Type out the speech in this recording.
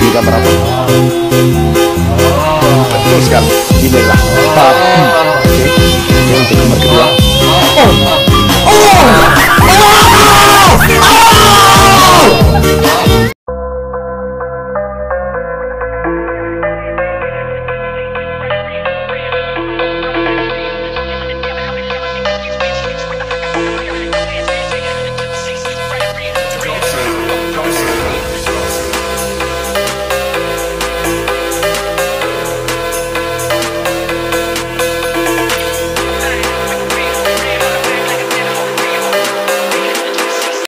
gambar apa? Betul sekali. Inilah babi. Oke, untuk nomor kedua. Oh.